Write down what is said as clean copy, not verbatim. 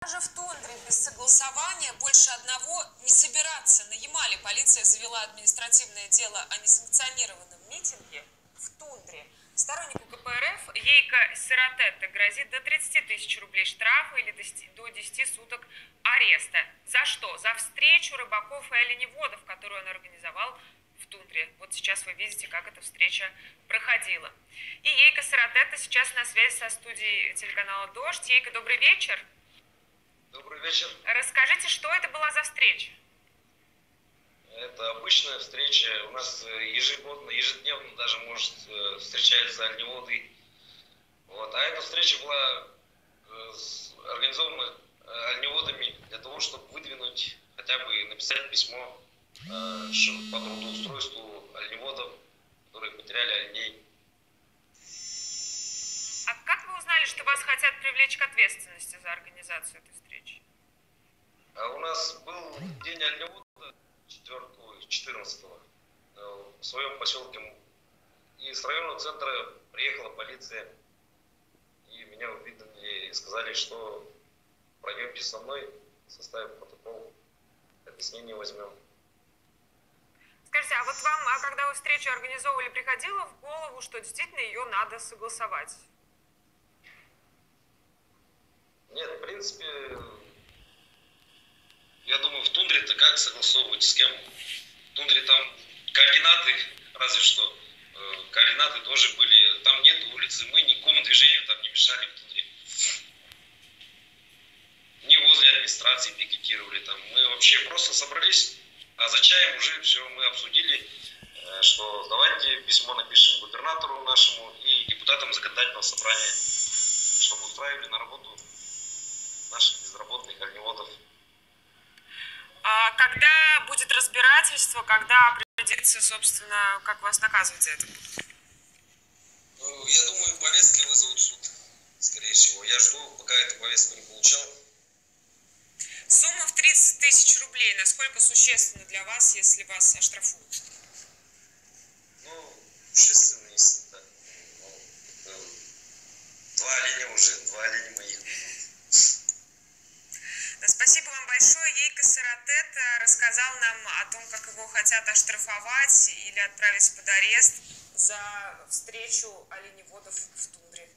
Даже в тундре без согласования больше одного не собираться. На Ямале полиция завела административное дело о несанкционированном митинге в тундре. Стороннику КПРФ Ейко Сератетте грозит до 30 тысяч рублей штрафа или до 10 суток ареста. За что? За встречу рыбаков и оленеводов, которую он организовал в тундре. Вот сейчас вы видите, как эта встреча проходила. И Ейко Сератетте сейчас на связи со студией телеканала «Дождь». Ейко, добрый вечер. Добрый вечер. Расскажите, что это была за встреча? Это обычная встреча. У нас ежедневно даже, может, встречаются оленеводы. Вот. А эта встреча была организована оленеводами для того, чтобы выдвинуть, хотя бы написать письмо по трудоустройству оленеводов, которые потеряли оленей. А как вы узнали, что вас хотят привлечь к ответственности за организацию этой встречи? А у нас был день оленевода 14-го в своем поселке. И с районного центра приехала полиция. И меня увидели и сказали, что пройдемте со мной, составим протокол, объяснение возьмем. Скажите, а вот вам, когда вы встречу организовывали, приходило в голову, что действительно ее надо согласовать? Нет, в принципе, я думаю, в тундре-то как согласовывать с кем? В тундре там координаты, разве что. Координаты тоже были. Там нет улицы, мы никакому движению там не мешали в тундре. Не возле администрации пикетировали там. Мы вообще просто собрались, а за чаем уже все мы обсудили, что давайте письмо напишем губернатору нашему и депутатам законодательного собрания, чтобы устраивали на работу наших безработных оленеводов. А когда будет разбирательство, когда определится, собственно, как вас наказывать за это? Ну, я думаю, повестки вызовут в суд, скорее всего. Я жду, пока эту повестку не получал. Сумма в 30 тысяч рублей, насколько существенна для вас, если вас оштрафуют? Ну, существенно, если так. Два оленя моих. Спасибо вам большое. Ейко Сератетте рассказал нам о том, как его хотят оштрафовать или отправить под арест за встречу оленеводов в тундре.